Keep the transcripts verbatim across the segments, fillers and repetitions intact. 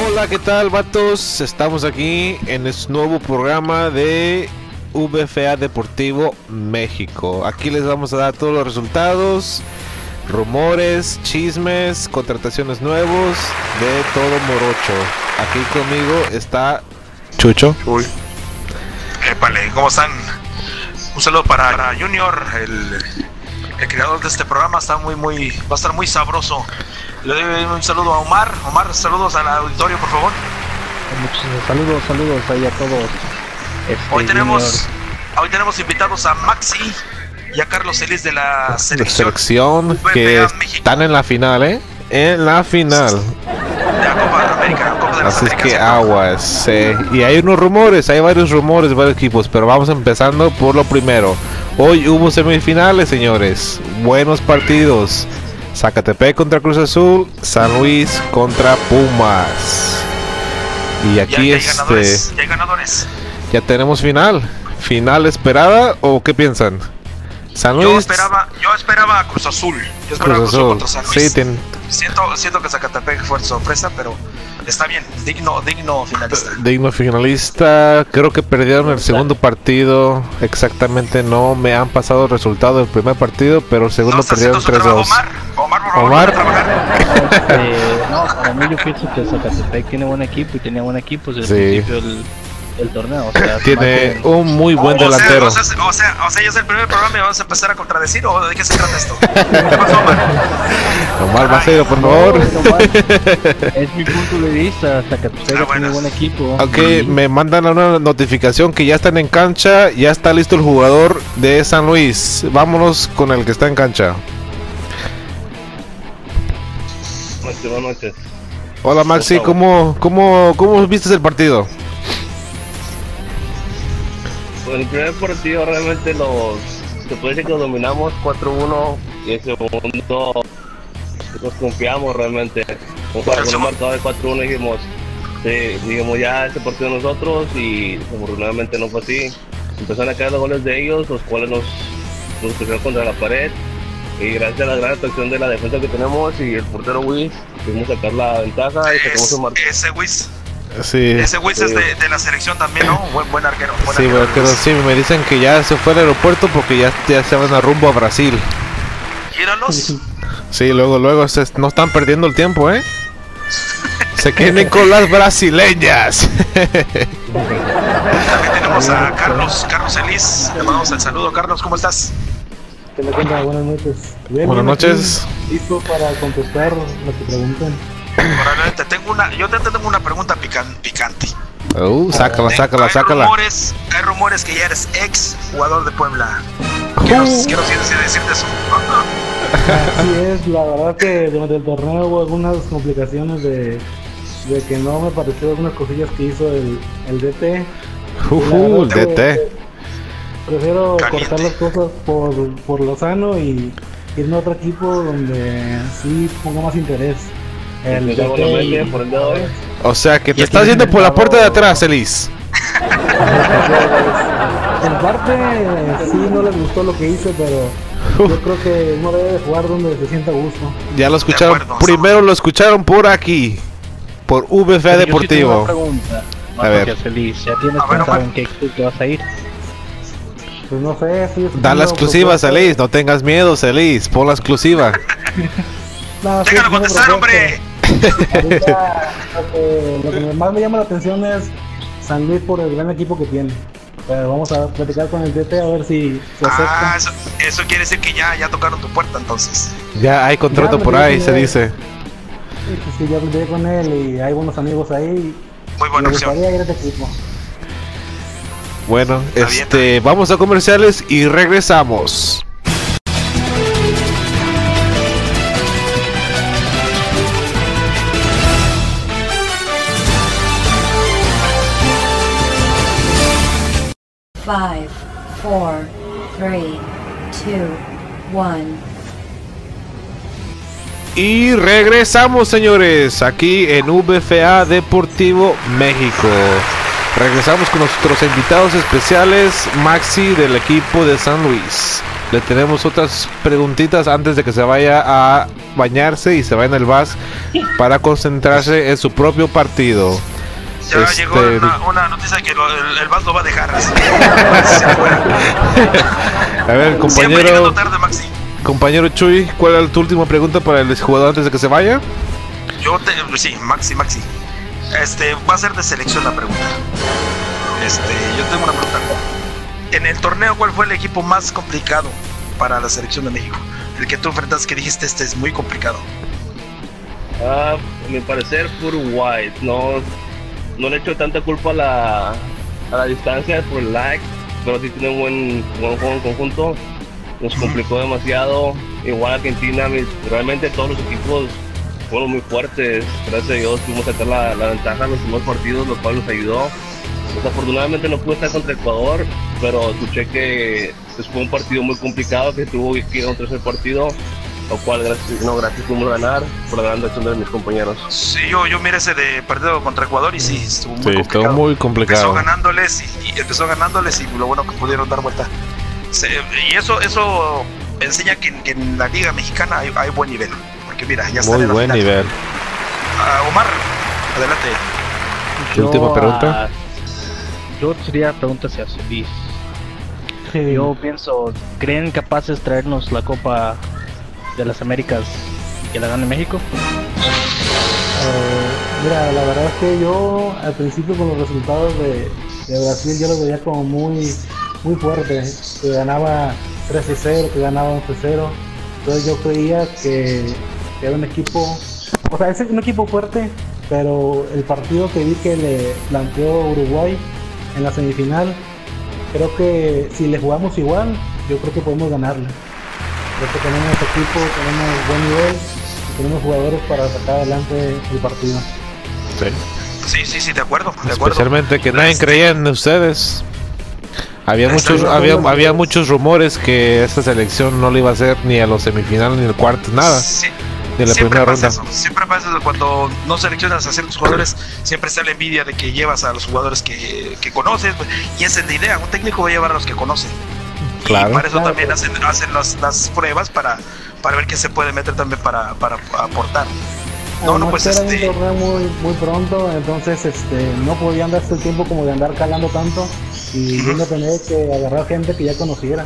Hola, ¿qué tal, vatos? Estamos aquí en este nuevo programa de V F A Deportivo México. Aquí les vamos a dar todos los resultados, rumores, chismes, contrataciones nuevos, de todo morocho. Aquí conmigo está Chucho. Uy. Épale, ¿cómo están? Un saludo para, para Junior, el, el creador de este programa. Está muy, muy, va a estar muy sabroso. Le doy un saludo a Omar. Omar, saludos al auditorio, por favor. Muchos saludos, saludos ahí a todos. Este, hoy tenemos, hoy tenemos invitados a Maxi y a Carlos Elís de la selección, selección que están en la final, ¿eh? En la final. De la Copa de América, Copa de las Así es Américas, que ¿cierto? aguas. Eh. Y hay unos rumores, hay varios rumores de varios equipos, pero vamos empezando por lo primero. Hoy hubo semifinales, señores. Buenos partidos. Zacatepec contra Cruz Azul, San Luis contra Pumas. Y aquí ya, ya hay este ganadores, ya hay ganadores. ya tenemos final. ¿Final esperada o qué piensan? San Luis. Yo esperaba, yo esperaba a Cruz Azul. Yo esperaba Cruz Cruz Azul Azul. contra San Luis. Sí, ten... siento, siento que Zacatepec fue sorpresa, pero está bien, digno, digno finalista. Digno finalista. Creo que perdieron el segundo partido. Exactamente no me han pasado el resultado del primer partido, pero el segundo ¿No está perdieron haciendo su tres dos. trabajo, Omar? Omar, por favor, Omar. ¿no trabajar? este, no, para mí yo pienso que Zacatepec tiene buen equipo y tenía buen equipo desde Sí. el principio del, del torneo. O sea, Tiene más que- un muy buen O sea, delantero. O sea, o sea, o sea, ya es el primer programa y vamos a empezar a contradecir, ¿o de qué se trata esto? ¿Qué pasó, Omar? Omar Macedo, por favor. No, no, es mi punto de vista. Zacatepec Ah, tiene buenas. buen equipo. Ok, y- me mandan una notificación que ya están en cancha. Ya está listo el jugador de San Luis. Vámonos con el que está en cancha. Buenas noches. Hola Maxi, Por favor. ¿cómo, cómo, cómo viste el partido? Pues el primer partido realmente los se puede decir que lo dominamos cuatro uno y el segundo nos confiamos realmente. Con El un segundo- marcador de cuatro uno dijimos, sí, dijimos ya este partido de nosotros y desafortunadamente no fue así. Empezaron a caer los goles de ellos, los cuales nos, nos pusieron contra la pared. Y gracias a la gran actuación de la defensa que tenemos y el portero Wiz, pudimos sacar la ventaja y sacamos Es- un marcador. ese Wiz, Sí, ese Wiz es de, de la selección también, ¿no? Buen, buen arquero. Buen sí, arquero, pero Wiz. sí, me dicen que ya se fue al aeropuerto porque ya, ya se van a rumbo a Brasil. Míralos. Sí, luego, luego, se, no están perdiendo el tiempo, ¿eh? Se queden con las brasileñas. También tenemos a Carlos, Carlos Elís. Le mandamos el saludo, Carlos, ¿cómo estás? ¿Qué le cuenta? Buenas noches. Bien, Buenas bien, noches. aquí, listo para contestar lo que preguntan. Ahora, te tengo una, yo te tengo una pregunta pican- picante. Uh, sácala, sácala, hay sácala. Rumores, hay rumores que ya eres ex jugador de Puebla. Quiero, Uh. quiero decir- decirte eso. Así es, la verdad que durante el torneo hubo algunas complicaciones de, de que no me pareció algunas cosillas que hizo el, el D T. Uh, el La verdad D que T. Prefiero Caliente. cortar las cosas por, por Lozano y irme a otro equipo donde sí ponga más interés. El Pues, D hago T la y- mente por el día de hoy. O sea que te Ya estás tienes yendo por la mercado. puerta de atrás, Elis. En parte sí no les gustó lo que hice, pero yo creo que uno debe de jugar donde se sienta a gusto. Ya lo escucharon. acuerdo, Primero somos- lo escucharon por aquí. Por V F A Pero yo sí tengo Deportivo. una pregunta. A ver. Gracias, Feliz. ¿Ya tienes A ver, pensado Omar. en qué equipo te vas a ir? Pues no sé, estoy Da escuchando la exclusiva, propuestas. Celis. No tengas miedo, Celis. Pon la exclusiva. No, Déjalo estoy escuchando contestar, hombre. propuestas. Ahorita, lo, que, lo que más me llama la atención es San Luis por el gran equipo que tiene. Pero vamos a platicar con el D T a ver si se Ah, acepta. eso, eso quiere decir que ya, ya tocaron tu puerta entonces. Ya hay contrato Ya, por ya, ahí, ya. se dice. Y pues sí, ya platiqué con él y hay buenos amigos ahí. Muy buena Me opción. gustaría ir a este equipo. Bueno, Está bien, está este, vamos a comerciales y regresamos. Five, four, three, two, one. Y regresamos, señores, aquí en V F A Deportivo México. Regresamos con nuestros invitados especiales, Maxi del equipo de San Luis. le tenemos otras preguntitas antes de que se vaya a bañarse y se vaya en el bus para concentrarse en su propio partido. Ya Este... llegó una, una noticia que lo, el, el bus lo va a dejar. Así. A ver, Siempre llegando compañero, tarde, Maxi. compañero Chuy, ¿cuál era tu última pregunta para el jugador antes de que se vaya? Yo te, sí, Maxi, Maxi. Este, va a ser de selección la pregunta. Este, yo tengo una pregunta. En el torneo, ¿cuál fue el equipo más complicado para la selección de México? El que tú enfrentaste que dijiste este es muy complicado. Ah, a mi parecer, por Uruguay. No, no le echo tanta culpa a la, a la distancia por el lag, pero sí tiene un buen, buen juego en conjunto. Nos complicó demasiado. Igual Argentina, mis, realmente todos los equipos fueron muy fuertes. Gracias a Dios pudimos sacar la, la ventaja en los primeros partidos, lo cual nos ayudó. Desafortunadamente no pude estar contra Ecuador, pero escuché que pues, fue un partido muy complicado, que tuvo que ir a un tercer partido, lo cual gracias, no, gracias pudimos ganar por la gran acción de mis compañeros. Sí, yo, yo miré ese de partido contra Ecuador y sí, estuvo muy Sí, complicado. estuvo muy complicado. Empezó ganándoles y, y empezó ganándoles y lo bueno que pudieron dar vuelta. Se, y eso eso enseña que, que en la Liga Mexicana hay, hay buen nivel, porque mira, ya está Muy en la buen final. nivel. Uh, Omar, adelante. ¿Tu última pregunta? ah, yo sería pregunta hacia Luis. Sí. Yo pienso, ¿creen capaces traernos la Copa de las Américas que la gane México? Eh, mira, la verdad es que yo al principio con los resultados de, de Brasil yo lo veía como muy muy fuerte, que ganaba tres a cero, que ganaba once a cero, entonces yo creía que, que era un equipo, o sea, es un equipo fuerte, pero el partido que vi que le planteó Uruguay en la semifinal, creo que si le jugamos igual, yo creo que podemos ganarle. Creo que tenemos equipo, tenemos buen nivel y tenemos jugadores para sacar adelante el partido. Sí. Sí, sí, sí, de acuerdo, de acuerdo. Especialmente que nadie Este, creía en ustedes. Había Exacto. muchos, había, había muchos rumores que esta selección no le iba a hacer ni a los semifinales ni al cuarto, nada. Sí, De la siempre primera pasa ronda. eso, siempre pasa eso, cuando no seleccionas a ciertos jugadores, siempre está la envidia de que llevas a los jugadores que, que conoces, y esa es la idea, un técnico va a llevar a los que conoce. Claro. Y para eso Claro. también hacen, hacen las, las pruebas para, para ver qué se puede meter también para, para aportar. No, no, pues era este... un torneo muy, muy pronto, entonces este, no podían darse el tiempo como de andar calando tanto y Ujú. uno tener que agarrar gente que ya conociera.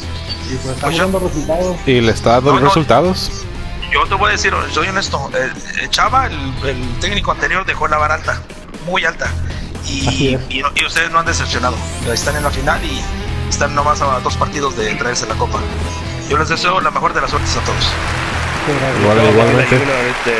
Y pues estamos Pues yo- dando resultados. Y le está dando No, los no. resultados. Yo te voy a decir, soy honesto, el, el Chava, el, el técnico anterior dejó la vara alta, muy alta, Así y, es. y, no- y ustedes no han decepcionado, están en la final y están nomás a dos partidos de traerse la copa. Yo les deseo la mejor de las suertes a todos. Igual, No, igualmente. bueno,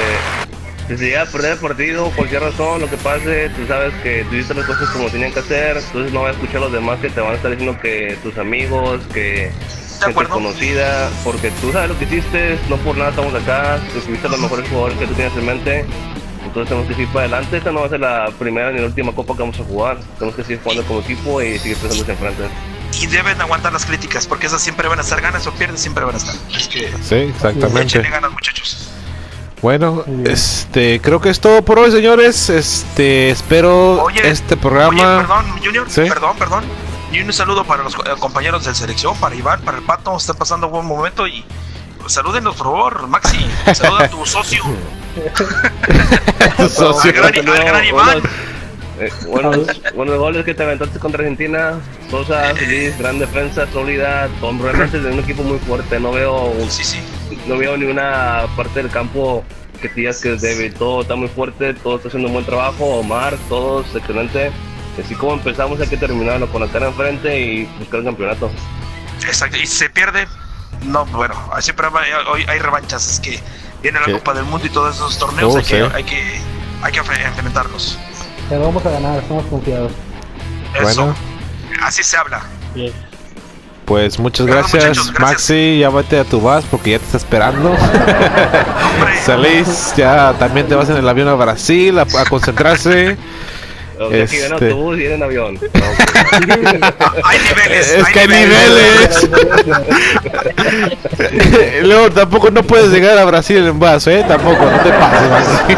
este, si se llega a perder el partido, cualquier razón, lo que pase, tú sabes que tú hiciste las cosas como tenían que hacer, entonces no vas a escuchar a los demás que te van a estar diciendo que tus amigos, que gente acuerdo. conocida, porque tú sabes lo que hiciste, no por nada estamos acá, escribiste a los mejores jugadores que tú tienes en mente, entonces tenemos que seguir para adelante. Esta no va a ser la primera ni la última copa que vamos a jugar, tenemos que seguir jugando como equipo y seguir pensando hacia enfrente. Y deben aguantar las críticas, porque esas siempre van a estar, ganas o pierdes, siempre van a estar. Es que Sí, exactamente. échenle ganas, muchachos. Bueno, Muy bien. este, creo que es todo por hoy, señores. Este, espero Oye, este Oye, programa. perdón, Junior, ¿Sí? perdón, perdón. Y un saludo para los eh, compañeros de selección, para Iván, para el Pato, están pasando un buen momento y pues, salúdenlos, por favor, Maxi, saluda a tu socio, Tu socio. al gran, al gran Iván. Buenos, eh, buenos, buenos goles que te aventaste contra Argentina, Sosa, feliz, gran defensa, sólida, Tom realmente es de un equipo muy fuerte, no veo un- Sí, sí. no veo ni una parte del campo que te digas que es débil, todo está muy fuerte, todo está haciendo un buen trabajo, Omar, todos, excelente. Así como empezamos hay que terminarlo con la cara enfrente y buscar el campeonato. Exacto, y si se pierde, no, bueno, siempre hay, hoy hay revanchas, es que viene la Sí. Copa del Mundo y todos esos torneos Oh, hay, que, sí. hay que hay que enfre- enfrentarlos. Pero vamos a ganar, estamos confiados. Eso, Bueno. así se habla. Bien. Pues muchas Bueno, gracias, muchachos, gracias. Maxi. Ya vete a tu bus porque ya te está esperando. Hombre, Salís, ya también te vas en el avión a Brasil a, a concentrarse. O sea, que viene en Este- autobús y viene en avión. hay niveles, Es que hay niveles. Luego tampoco no puedes llegar a Brasil en bus, eh. Tampoco, no te pases, Maxi.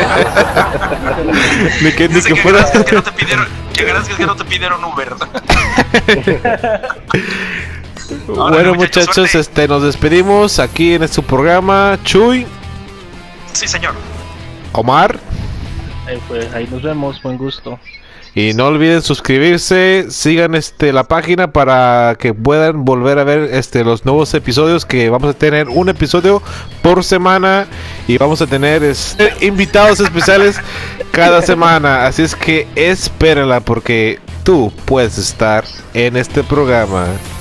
Ni que, ni Dice que que fuera. gracias que no te pidieron, que gracias que no te pidieron Uber. Bueno, muchachos, suerte. este nos despedimos aquí en este programa. Chuy, Sí, señor. Omar, Ahí, pues, ahí nos vemos, buen gusto. y no olviden suscribirse, sigan este la página para que puedan volver a ver este los nuevos episodios, que vamos a tener un episodio por semana y vamos a tener este, invitados especiales cada semana, así es que espérenla porque tú puedes estar en este programa.